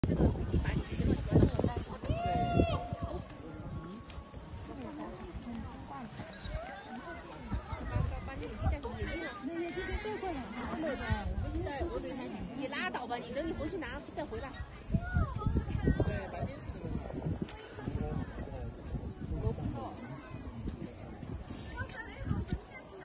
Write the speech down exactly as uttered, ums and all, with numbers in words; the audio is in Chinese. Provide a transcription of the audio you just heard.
这个自己把你这些乱七八糟的在对吵死了。嗯，把把你眼镜戴上，眼镜呢？那眼镜就戴过了。真的噻，我们现在我等一下，你拉倒吧，你等你回去拿再回来。